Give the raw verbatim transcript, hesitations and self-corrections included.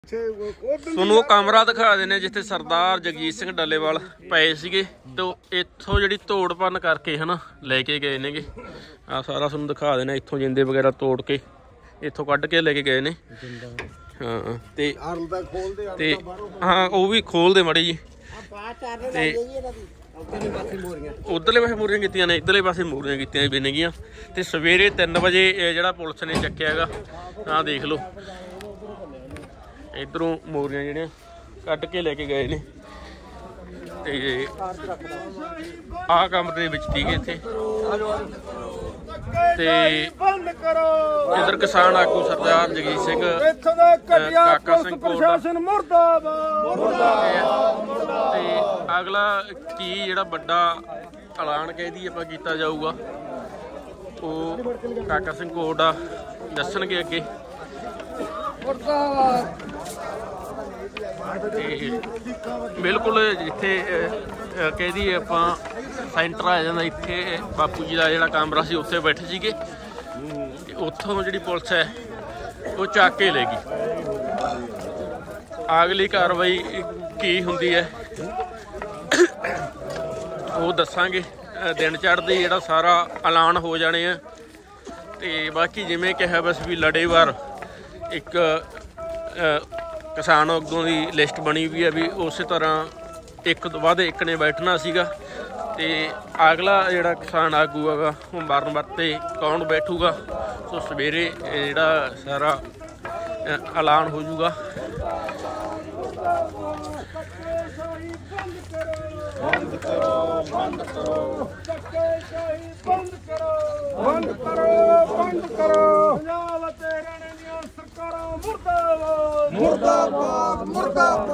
ਤੁਹਾਨੂੰ ਉਹ ਕਮਰਾ ਦਿਖਾ ਦਿੰਦੇ ਜਿੱਥੇ ਸਰਦਾਰ ਜਗਜੀਤ ਸਿੰਘ ਡੱਲੇਵਾਲ ਪਏ ਸੀਗੇ ਤੇ ਇੱਥੋਂ ਜਿਹੜੀ ਤੋੜ ਭੰਨ ਕਰਕੇ ਹੈ ਨਾ ਲੈ ਕੇ ਗਏ ਨੇਗੇ। ਆ ਸਾਰਾ ਤੁਹਾਨੂੰ ਦਿਖਾ ਦੇਣਾ, ਇੱਥੋਂ ਜਿੰਦੇ ਵਗੈਰਾ ਤੋੜ ਕੇ ਇੱਥੋਂ ਕੱਢ ਕੇ ਲੈ ਕੇ ਗਏ ਨੇ। ਹਾਂ ਤੇ ਤੇ ਹਾਂ ਉਹ ਵੀ ਖੋਲਦੇ ਮਾੜੀ ਜੀ। ਤੇ ਉਧਰਲੇ ਪਾਸੇ ਮੂਰੀਆਂ ਕੀਤੀਆਂ ਨੇ, ਇੱਧਰਲੇ ਪਾਸੇ ਮੂਰੀਆਂ ਕੀਤੀਆਂ ਵੀ ਨੇਗੀਆਂ। ਤੇ ਸਵੇਰੇ ਤਿੰਨ ਵਜੇ ਜਿਹੜਾ ਪੁਲਿਸ ਨੇ ਚੱਕਿਆ ਹੈਗਾ। ਆਹ ਦੇਖ ਲਓ ਇੱਧਰੋਂ ਮੋਰੀਆਂ ਜਿਹੜੀਆਂ ਕੱਢ ਕੇ ਲੈ ਕੇ ਗਏ ਨੇ। ਤੇ ਆਹ ਕੰਮ ਦੇ ਵਿੱਚ ਸੀਗੇ ਇੱਥੇ। ਤੇ ਇੱਧਰ ਕਿਸਾਨ ਆਗੂ ਸਰਦਾਰ ਜਗਜੀਤ ਸਿੰਘ, ਕਾਕਾ ਸਿੰਘ ਪ੍ਰਸ਼ਾਸਨ ਤੇ ਅਗਲਾ ਕੀ ਜਿਹੜਾ ਵੱਡਾ ਐਲਾਨ ਕਹਿਦੀ ਆਪਾਂ ਕੀਤਾ ਜਾਊਗਾ ਉਹ ਕਾਕਾ ਸਿੰਘ ਕੋਟਾ ਦੱਸਣਗੇ ਅੱਗੇ। ਤੇ ਬਿਲਕੁਲ ਜਿੱਥੇ ਕਹਿਦੀ ਆਪਾਂ ਸੈਂਟਰ ਆ ਜਾਂਦਾ, ਇੱਥੇ ਬਾਪੂ ਜੀ ਦਾ ਜਿਹੜਾ ਕਮਰਾ ਸੀ ਉੱਥੇ ਬੈਠੇ ਸੀਗੇ। ਉੱਥੋਂ ਜਿਹੜੀ ਪੁਲਿਸ ਹੈ ਉਹ ਚੱਕ ਕੇ ਲੈ ਗਈ। ਅਗਲੀ ਕਾਰਵਾਈ ਕੀ ਹੁੰਦੀ ਹੈ ਉਹ ਦੱਸਾਂਗੇ ਦਿਨ ਚੜ੍ਹਦੇ ਜਿਹੜਾ ਸਾਰਾ ਐਲਾਨ ਹੋ ਜਾਣੇ ਆ। ਤੇ ਬਾਕੀ ਜਿਵੇਂ ਕਿਹਾ ਬਸ ਵੀ ਲੜੇਵਾਰ ਇੱਕ ਕਿਸਾਨ ਅੱਗੋਂ ਦੀ ਲਿਸਟ ਬਣੀ ਵੀ ਹੈ ਵੀ ਉਸੇ ਤਰ੍ਹਾਂ ਇੱਕ ਤੋਂ ਬਾਅਦ ਇੱਕ ਨੇ ਬੈਠਣਾ ਸੀਗਾ। ਤੇ ਅਗਲਾ ਜਿਹੜਾ ਕਿਸਾਨ ਆਗੂ ਹੈਗਾ ਉਹ ਮਰਨ ਵਰਤੇ ਕੌਣ ਬੈਠੂਗਾ ਸੋ ਸਵੇਰੇ ਜਿਹੜਾ ਸਾਰਾ ਐਲਾਨ ਹੋ ਜੂਗਾ। ਬੰਦ ਕਰੋ ਬੰਦ ਕਰੋ ਧੱਕੇਸ਼ਾਹੀ ਬੰਦ ਕਰੋ ਬੰਦ ਕਰੋ ਬੰਦ ਕਰੋ। ਪੰਜਾਬ ਤੇ ਹਰਿਆਣੇ ਦੀਆਂ ਸਰਕਾਰਾਂ ਮੁਰਦਾਬਾਦ ਮੁਰਦਾਬਾਦ ਮੁਰਦਾਬਾਦ।